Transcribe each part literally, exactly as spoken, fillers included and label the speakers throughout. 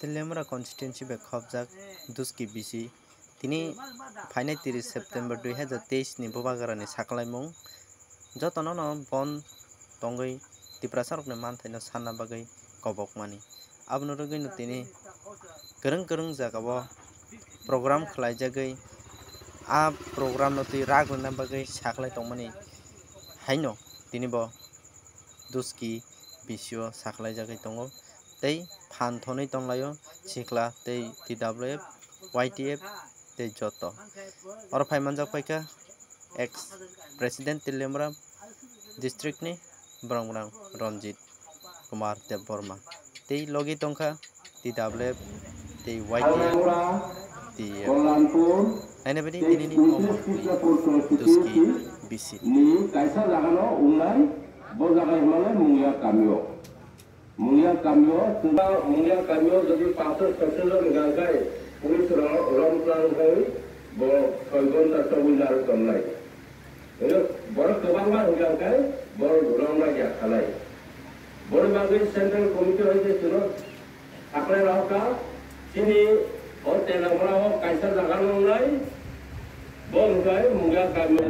Speaker 1: Telemra constituency be khobjak duski bisi tini phainai tiris September দুই হাজার তেইশ ni bobagarani saklaimung jotono no bon tongoi tiprasarok ni manthai no sanna bagai kobokmani abno rogoi no tini gereng gereng jagao program khlaijagai a program no tui ragna bagai saklai tongmani haino tini bo duski bisio saklai jagai tongo tei phan thonoi tonglayo sikla tei T W F Y T F tei joto oro phaimanjak paika ex president Telemra district ni Brongrang Ranjit Kumar Debborma tei logi tongkha T W F tei Y T F T F aine bedi tini ni omor duski bisi
Speaker 2: ni kaisa jagano unai bo jagai mane mungya kamyo mungya kamyo tunda mungya kamyo jadi pasal pasal gagai pulis rom plan hai bo koigon ta sabundar kamlai ini bor kebangma gagai bor rom la ya khalai bor bagai central committee hoye suno akle raka sini और तेलंगाना हो कैसा जगह नंगाई बोल गए मुंगा kamyo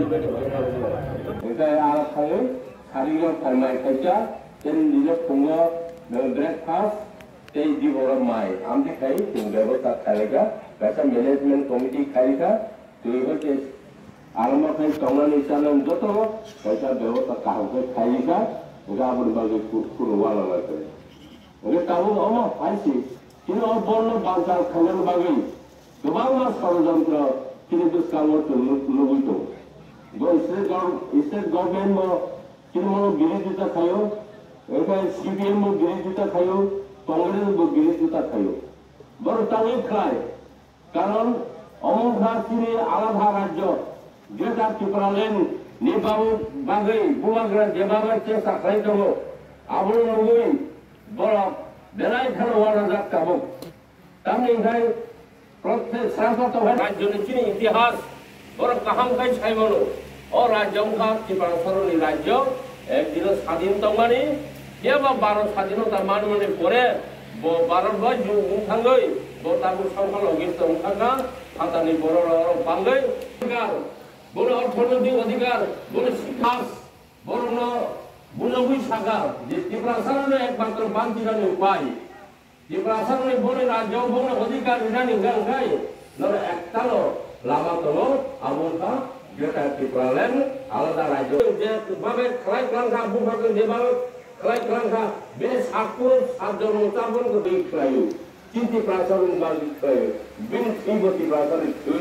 Speaker 2: kita arah kali hari yang permai kerja dan dia punya breakfast teh di orang mai ambil kai tinggal betul kaliga bahasa management committee kaliga tu itu kes alam kai tonglan isanan joto bahasa betul kahuk kaliga udah berbagai kurwan lagi ini tahu apa pasti ini orang bangsa kalian bagi kebangga sarjana kini tu sekarang tu lugu itu go state government state government mo kini mo giri juta khayo eka C P M mo giri juta khayo Congress mo giri juta khayo baru tangi khlai karon omongha kini aladha rajyo Greater Triplaland ni babu bagai buagra jebaga che sakai dongo abul ngui bora belai khalo wala jak kabuk tamni gai প্রত্যেক শাসক রাজ্যের চিনি ইতিহাস ওর কাহামকাই ছাইমনো ও রাজ্যংখা ত্রিপুরাসরণী রাজ্য একদিন স্বাধীন তঙ্গানি কেবা বারো স্বাধীনতা মানমনে পরে ভারত বা মুখাঙ্গই তারপর সংখ্যাল অগিস্ত মুখাঙ্গা হাতানি বড় বাঙ্গই অধিকার বড় অর্থনৈতিক অধিকার বড় শিক্ষা বড় বুনবুই শাখা যে ত্রিপুরাসরণে একমাত্র বাঞ্ছিরানি উপায় Diperasaan boleh raja boleh ଅଧିକାର ini gagai lalu ekstalo lama tolo amunta Greater Triplaland alada raja dia babe kelai kelangka bukan dia babe kelai kelangka beres aku sadar ucapan ke di kelayu cinti perasaan bagi kelayu bin ibu di perasaan itu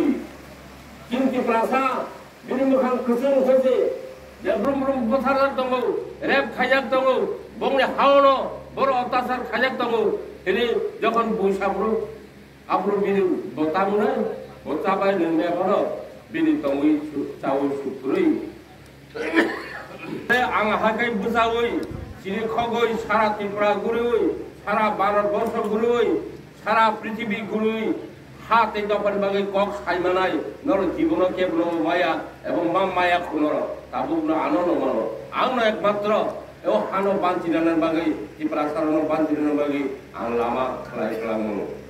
Speaker 2: cinti perasaan bin bukan kesel saja dia belum belum besar tunggu rep kajak tunggu bongnya haulo baru otasar kajak tunggu ini যখন বৈশাখরু আপরু বিনি বতামুনা বতাবাই ননে হলো বিনি তঙ্গি চাউই সুপুরই আং হাকাই বুঝাওই চিনি খগই সারা ত্রিপুরা গুরুই সারা ভারতবর্ষ গুরুই সারা পৃথিবী গুরুই হাতে দপার বাগে cock সাইমানাই নর জীবন কেবল মায়া এবং মা মায়া খুনর তাবুগ্ন আনন্দ মানো আং একমাত্র eu hano banci danan bagai di perasaan banci danan bagai ang lama kelai kelang